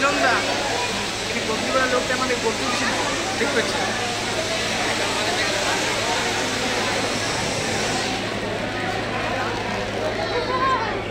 মিলনদা, তিনি গোলকিপারের লোকটা আমাদের গোল দিয়েছিলেন, ঠিক পেয়েছেন।